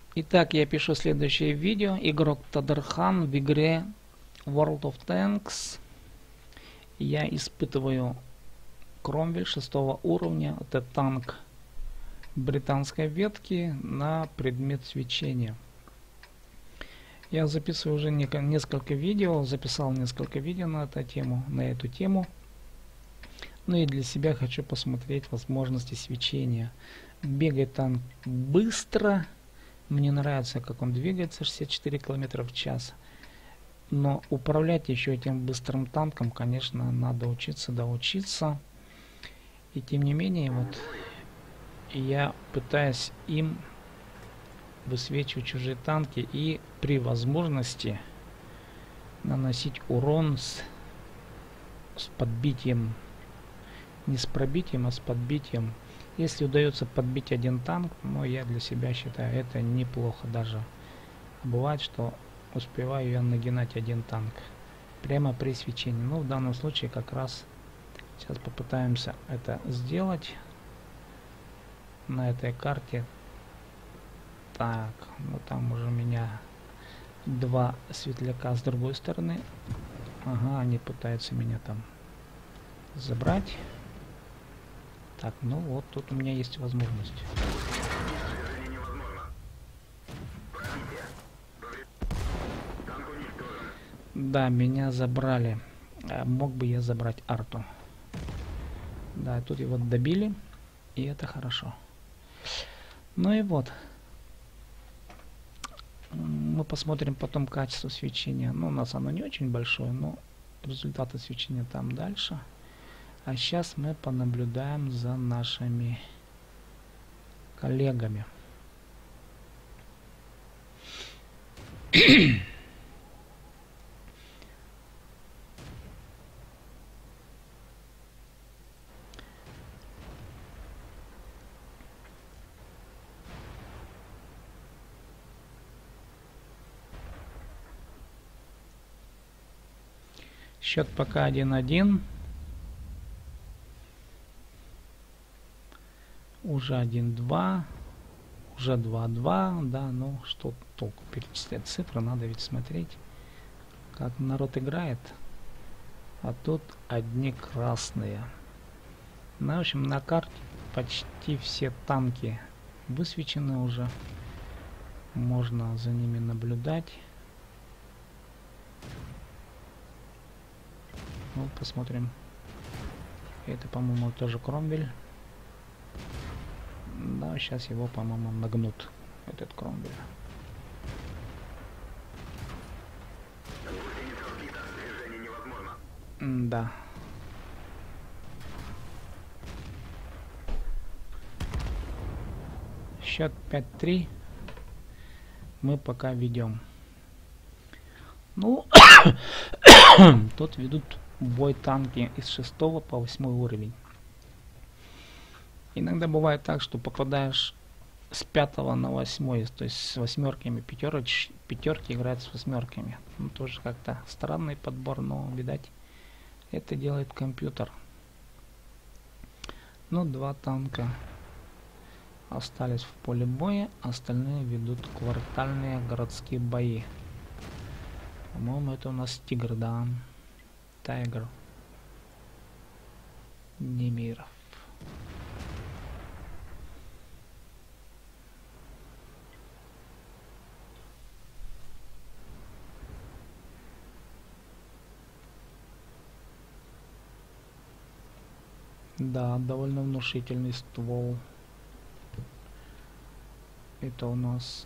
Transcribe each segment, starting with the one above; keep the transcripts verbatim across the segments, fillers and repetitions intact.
Итак, я пишу следующее видео. Игрок Тадархан в игре World of Tanks. Я испытываю Кромвель шестого уровня. Это танк британской ветки на предмет свечения. Я записываю уже несколько видео, записал несколько видео на эту тему, на эту тему. Ну и для себя хочу посмотреть возможности свечения. Бегает танк быстро. Мне нравится, как он двигается, шестьдесят четыре километра в час. Но управлять еще этим быстрым танком, конечно, надо учиться, да учиться. И тем не менее, вот я пытаюсь им высвечивать чужие танки и при возможности наносить урон с, с подбитием. Не с пробитием, а с подбитием. Если удается подбить один танк, но я для себя считаю это неплохо даже. Бывает, что успеваю я нагинать один танк прямо при свечении. Но в данном случае как раз сейчас попытаемся это сделать на этой карте. Так, ну там уже у меня два светляка с другой стороны. Ага, они пытаются меня там забрать. Так, ну вот тут у меня есть возможность. Да, меня забрали. А мог бы я забрать арту. Да, тут его добили. И это хорошо. Ну и вот. Мы посмотрим потом качество свечения. Ну, у нас оно не очень большое, но результаты свечения там дальше. А сейчас мы понаблюдаем за нашими коллегами. Счет пока один-один. Уже один-два. Уже два-два. Да, ну что толку перечислять цифры, надо ведь смотреть, как народ играет. А тут одни красные. Ну, в общем, на карте почти все танки высвечены уже. Можно за ними наблюдать. Ну, посмотрим. Это, по-моему, тоже Кромвель. Да, сейчас его, по-моему, нагнут, этот Кромвель. Да. Счет пять-три. Мы пока ведем. Ну, тут ведут бой танки из шестого по восьмой уровень. Иногда бывает так, что попадаешь с пятого на восьмой, то есть с восьмерками, пятероч, пятерки играют с восьмерками. Ну, тоже как-то странный подбор, но, видать, это делает компьютер. Ну, два танка остались в поле боя, остальные ведут квартальные городские бои. По-моему, это у нас Тигр, да. Тайгер. Немиров. Да, довольно внушительный ствол. Это у нас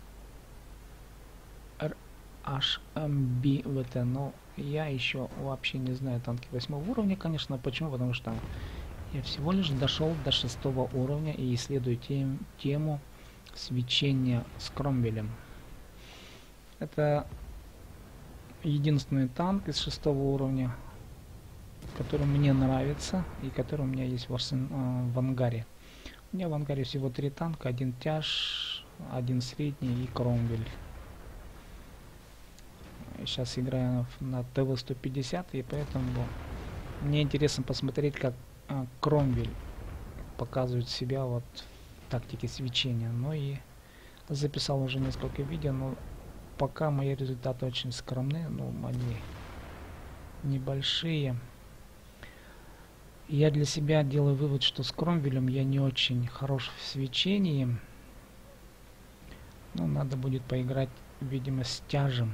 эйч эм би ви ти. Но я еще вообще не знаю танки восьмого уровня, конечно. Почему? Потому что я всего лишь дошел до шестого уровня и исследую тем, тему свечения с Кромвелем. Это единственный танк из шестого уровня, который мне нравится и который у меня есть в, арсен... в ангаре. У меня в ангаре всего три танка, один тяж, один средний и Кромвель. Сейчас играю на тэ вэ сто пятьдесят, и поэтому мне интересно посмотреть, как а, Кромвель показывает себя вот в тактике свечения. Ну и записал уже несколько видео, но пока мои результаты очень скромные, ну, они небольшие. Я для себя делаю вывод, что с Кромвелем я не очень хорош в свечении. Ну, надо будет поиграть, видимо, с тяжем.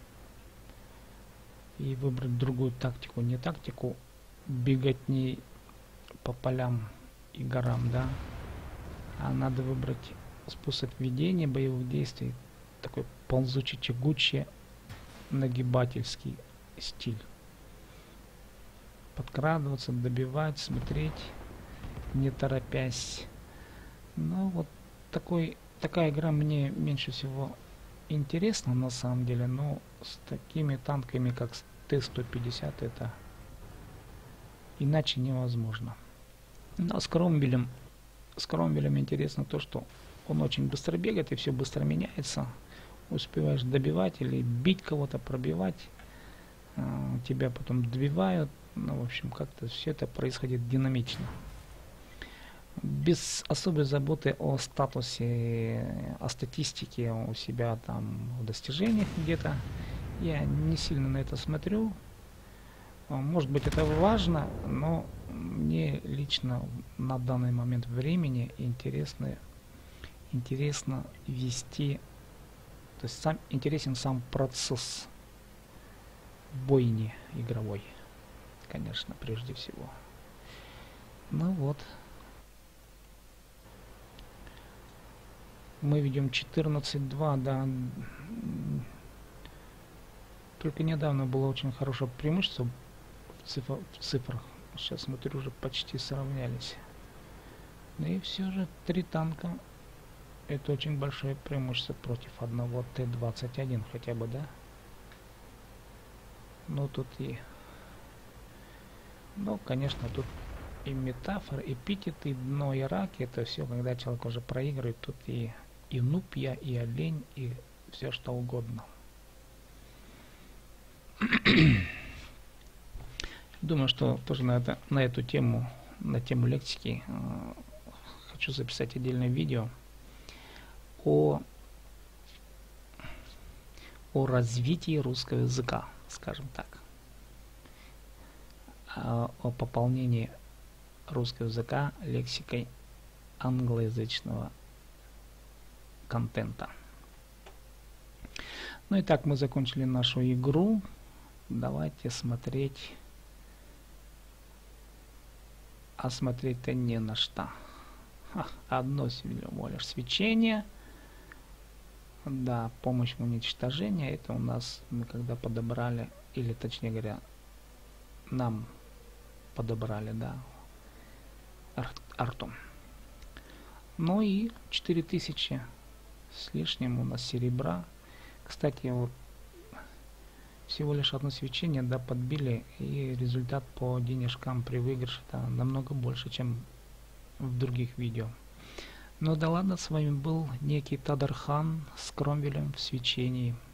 И выбрать другую тактику. Не тактику беготни по полям и горам, да. А надо выбрать способ ведения боевых действий. Такой ползучий, тягучий, нагибательский стиль. Подкрадываться, добивать, смотреть, не торопясь. Ну, вот такой, такая игра мне меньше всего интересна на самом деле, но с такими танками, как Т сто пятьдесят, это иначе невозможно. Но с Кромвелем, с Кромвелем интересно то, что он очень быстро бегает и все быстро меняется. Успеваешь добивать или бить кого-то, пробивать, тебя потом добивают. Ну, в общем, как-то все это происходит динамично. Без особой заботы о статусе, о статистике у себя там в достижениях где-то. Я не сильно на это смотрю. Может быть, это важно, но мне лично на данный момент времени интересно, интересно вести, то есть сам, интересен сам процесс бойни игровой, конечно, прежде всего. Ну вот. Мы ведем четырнадцать два, да. Только недавно было очень хорошее преимущество в, цифр, в цифрах. Сейчас, смотрю, уже почти сравнялись. Да и все же три танка — это очень большое преимущество против одного Т двадцать один хотя бы, да? Ну тут и... Ну, конечно, тут и метафоры, эпитеты, дно и раки, это все, когда человек уже проигрывает, тут и, и нупья, и олень, и все что угодно. Думаю, что тоже на, это, на эту тему, на тему лексики, э, хочу записать отдельное видео о, о развитии русского языка, скажем так, о, о пополнении русского языка лексикой англоязычного контента. Ну и так мы закончили нашу игру. Давайте смотреть. А смотреть-то не на что. Ха, одно всего лишь свечение. Да, помощь в уничтожении. Это у нас мы когда подобрали, или точнее говоря, нам подобрали, да, ар артом. Ну и четыре тысячи с лишним у нас серебра. Кстати, вот всего лишь одно свечение, да, подбили, и результат по денежкам при выигрыше -то намного больше, чем в других видео. Ну да ладно, с вами был некий Тадархан с Кромвелем в свечении.